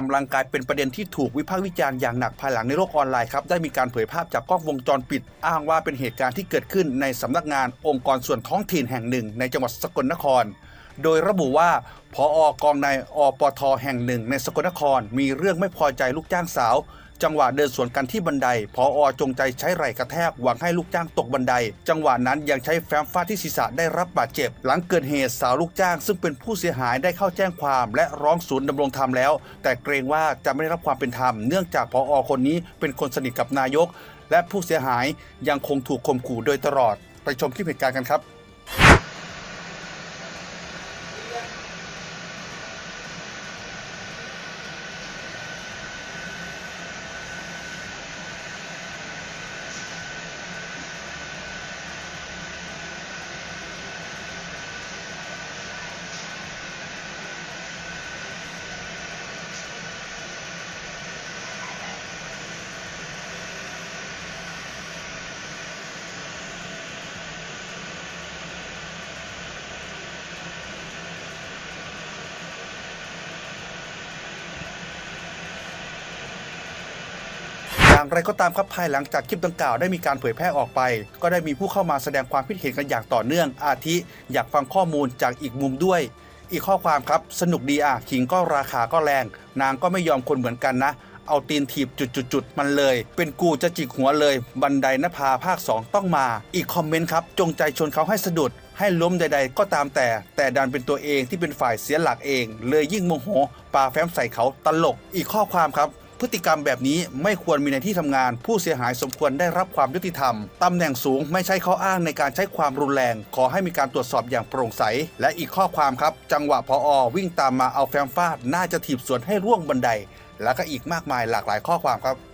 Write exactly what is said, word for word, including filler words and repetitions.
ำลังกลายเป็นประเด็นที่ถูกวิพากษ์วิจารณ์อย่างหนักภายหลังในโลกออนไลน์ครับได้มีการเผยภาพจากกล้องวงจรปิดอ้างว่าเป็นเหตุการณ์ที่เกิดขึ้นในสำนักงานองค์กรส่วนท้องถิ่นแห่งหนึ่งในจังหวัดสกลนครโดยระบุว่าผอกองนายอปทแห่งหนึ่งในสกลนครมีเรื่องไม่พอใจลูกจ้างสาวจังหวะเดินสวนกันที่บันไดผอจงใจใช้ไหล่กระแทกหวังให้ลูกจ้างตกบันไดจังหวะนั้นยังใช้แฟ้มฟาดที่ศีรษะได้รับบาดเจ็บหลังเกิดเหตุสาวลูกจ้างซึ่งเป็นผู้เสียหายได้เข้าแจ้งความและร้องศูนย์ดำรงธรรมแล้วแต่เกรงว่าจะไม่ได้รับความเป็นธรรมเนื่องจากผอคนนี้เป็นคนสนิทกับนายกและผู้เสียหายยังคงถูกข่มขู่โดยตลอดไปชมคลิปเหตุการณ์กันครับอย่างไรก็ตามครับภายหลังจากคลิปดังกล่าวได้มีการเผยแพร่ออกไปก็ได้มีผู้เข้ามาแสดงความคิดเห็นกันอย่างต่อเนื่องอาทิอยากฟังข้อมูลจากอีกมุมด้วยอีกข้อความครับสนุกดีอ่ะขิงก็ราคาก็แรงนางก็ไม่ยอมคนเหมือนกันนะเอาตีนถีบจุดๆมันเลยเป็นกูจะจิกหัวเลยบันไดนภาภาคสองต้องมาอีกคอมเมนต์ครับจงใจชนเขาให้สะดุดให้ล้มใดๆก็ตามแต่แต่ดันเป็นตัวเองที่เป็นฝ่ายเสียหลักเองเลยยิ่งโมโหปาแฟ้มใส่เขาตลกอีกข้อความครับพฤติกรรมแบบนี้ไม่ควรมีในที่ทำงานผู้เสียหายสมควรได้รับความยุติธรรมตำแหน่งสูงไม่ใช่ข้ออ้างในการใช้ความรุนแรงขอให้มีการตรวจสอบอย่างโปร่งใสและอีกข้อความครับจังหวะผอ.วิ่งตามมาเอาแฟ้มฟาดน่าจะถีบสวนให้ร่วงบันไดแล้วก็อีกมากมายหลากหลายข้อความครับ